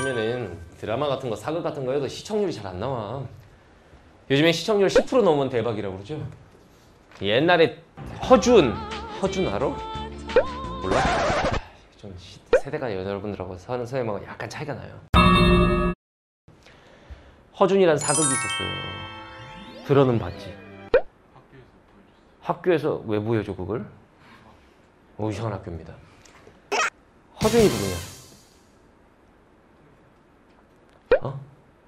요즘에는 드라마 같은 거, 사극 같은 거 해도 시청률이 잘 안 나와. 요즘에 시청률 10% 넘으면 대박이라고 그러죠. 옛날에 허준 알아? 몰라? 좀 세대가 여러분들하고 서는 서예마가 약간 차이가 나요. 허준이란 사극이 있었어요. 들어는 봤지? 학교에서 왜 보여줘 그걸? 이상한 학교입니다. 허준이 누구냐? 어?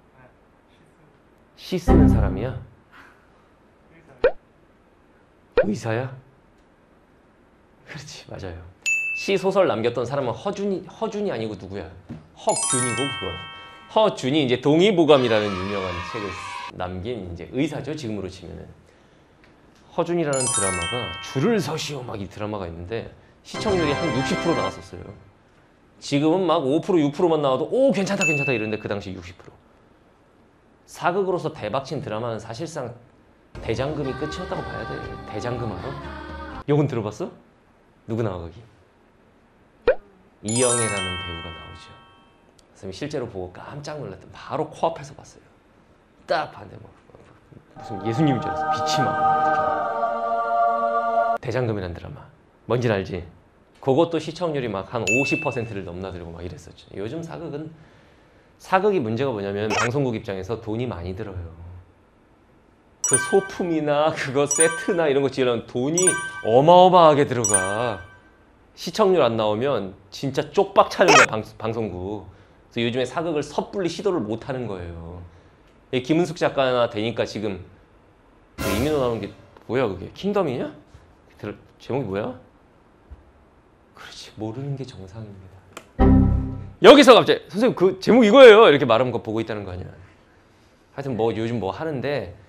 시 쓰는 사람이야? 의사야? 그렇지, 맞아요. 시 소설 남겼던 사람은 허준이 아니고 누구야? 허균이고 그건. 허준이 이제 동의보감이라는 유명한 책을 남긴 이제 의사죠, 지금으로 치면은. 허준이라는 드라마가 줄을 서시오 막 이 드라마가 있는데 시청률이 한 60% 나왔었어요. 지금은 막 5% 6%만 나와도 오 괜찮다 이러는데 그 당시 60%. 사극으로서 대박친 드라마는 사실상 대장금이 끝이었다고 봐야 돼. 대장금 알아? 요건 들어봤어? 누구 나와 거기? 이영애라는 배우가 나오죠. 선생님이 실제로 보고 깜짝 놀랐던, 바로 코앞에서 봤어요. 딱 봤는데 뭐 무슨 예수님인 줄 알았어. 빛이 막. 대장금이라는 드라마 뭔지 알지? 그것도 시청률이 막 한 50%를 넘나들고 막 이랬었죠. 요즘 사극이 문제가 뭐냐면 방송국 입장에서 돈이 많이 들어요. 그 소품이나 그거 세트나 이런 거 지으려면 돈이 어마어마하게 들어가. 시청률 안 나오면 진짜 쪽박 차는 거야, 방송국. 그래서 요즘에 사극을 섣불리 시도를 못 하는 거예요. 김은숙 작가나 되니까 지금 이민호 나오는 게 뭐야 그게? 킹덤이냐? 제목이 뭐야? 그렇지, 모르는 게 정상입니다. 여기서 갑자기 선생님 그 제목 이거예요 이렇게 말하는 거 보고 있다는 거 아니야. 하여튼 뭐 요즘 뭐 하는데